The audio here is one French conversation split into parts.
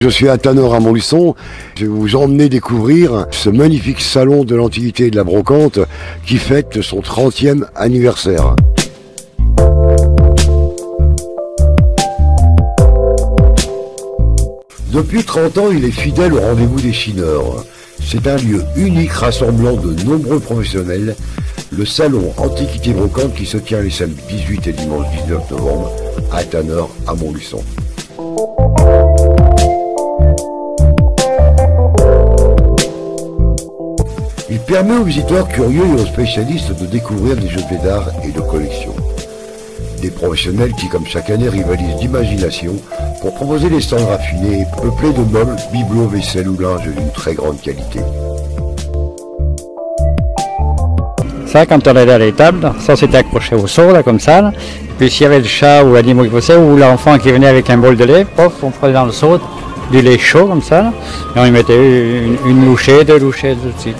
Je suis à Tanneur à Montluçon. Je vais vous emmener découvrir ce magnifique salon de l'Antiquité et de la Brocante qui fête son 30e anniversaire. Depuis 30 ans, il est fidèle au rendez-vous des chineurs. C'est un lieu unique rassemblant de nombreux professionnels, le salon Antiquité Brocante qui se tient les samedis 18 et dimanche 19 novembre à Tanneur à Montluçon. Il permet aux visiteurs curieux et aux spécialistes de découvrir des objets d'art et de collection. Des professionnels qui, comme chaque année, rivalisent d'imagination pour proposer des stands raffinés et peuplés de meubles, bibelots, vaisselle ou linge d'une très grande qualité. Ça, quand on allait à l'étable, ça c'était accroché au seau, là, comme ça. Là. Puis s'il y avait le chat ou l'animal qui passait, ou l'enfant qui venait avec un bol de lait, pof, on prenait dans le seau du lait chaud, comme ça. Là, et on y mettait une louchée, deux louchées, tout de suite.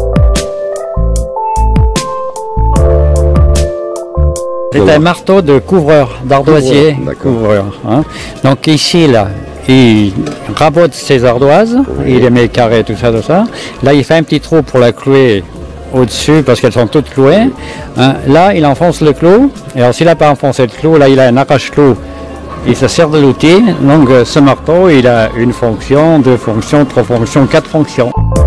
C'est un marteau de couvreur, d'ardoisier, couvreur. Hein. Donc ici, là, il rabote ses ardoises, il les met carrées, tout ça. Là, il fait un petit trou pour la clouer au-dessus, parce qu'elles sont toutes clouées. Hein. Là, il enfonce le clou, et alors s'il n'a pas enfoncé le clou, là, il a un arrache-clou. Il se sert de l'outil. Donc ce marteau, il a une fonction, deux fonctions, trois fonctions, quatre fonctions.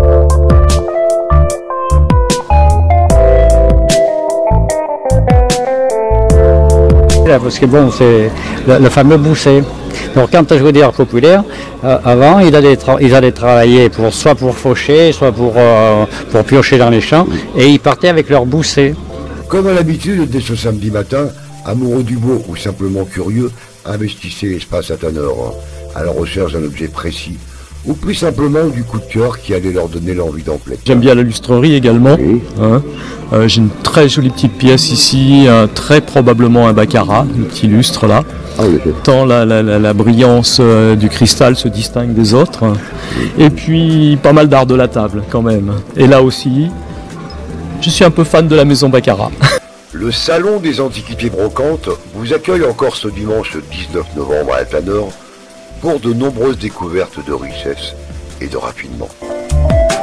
Parce que bon, c'est le fameux bousset. Donc quand je veux dire populaire, avant ils allaient travailler soit pour faucher, soit pour piocher dans les champs, et ils partaient avec leur bousset. Comme à l'habitude, dès ce samedi matin, amoureux du beau ou simplement curieux, investissez l'espace à Tanneur, à la recherche d'un objet précis, ou plus simplement du coup de cœur qui allait leur donner l'envie d'en plaire. J'aime bien la lustrerie également. Oui. Hein. J'ai une très jolie petite pièce ici, très probablement un baccarat, le petit lustre là. Ah, oui. Tant la brillance du cristal se distingue des autres. Et puis pas mal d'art de la table quand même. Et là aussi, je suis un peu fan de la maison Baccarat. Le salon des Antiquités Brocantes vous accueille encore ce dimanche 19 novembre à Tanneur pour de nombreuses découvertes de richesse et de raffinement.